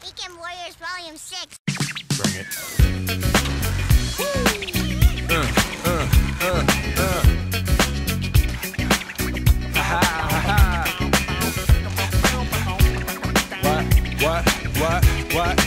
Weekend Warriors Volume 6. Bring it. What?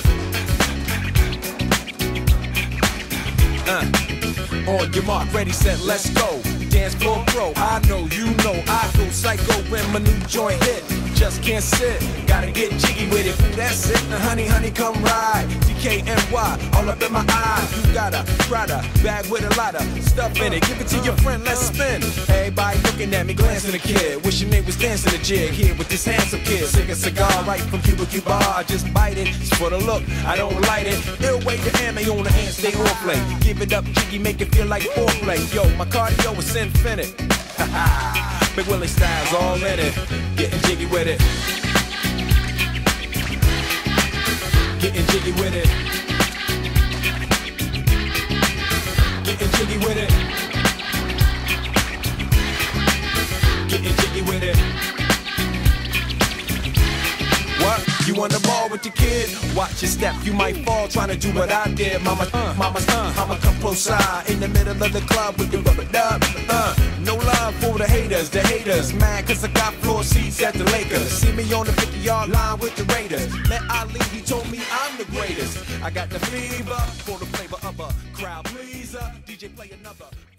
On your mark, ready, set, let's go. Dance floor pro, I know, you know, I go psycho when my new joint hit. Just can't sit, gotta get jiggy with it. That's it, now honey, come ride. DKNY, all up in my eye. You got a Prada bag with a lot of stuff in it. Give it to your friend, let's spin. Everybody looking at me, glancing a kid. Wishing they was dancing a jig here with this handsome kid. Sick a cigar right from Cuba Cuba. I just bite it, it's for the look, I don't light it. Ill way to ammo on the hand, stay on play. Give it up, jiggy, make it feel like foreplay. Yo, my cardio is infinite. Big Willie style's all in it. Getting jiggy with it. Getting jiggy with it. Getting jiggy with it. Getting jiggy with it. What? You on the ball with your kid? Watch your step, you might fall trying to do what I did. Mama come close side in the middle of the club with the rubber dub. No love for the haters, mad cause I got floor seats at the Lakers. See me on the 50-yard line with the Raiders. Met Ali, he told me I'm the greatest. I got the fever for the flavor of a crowd pleaser. DJ play another.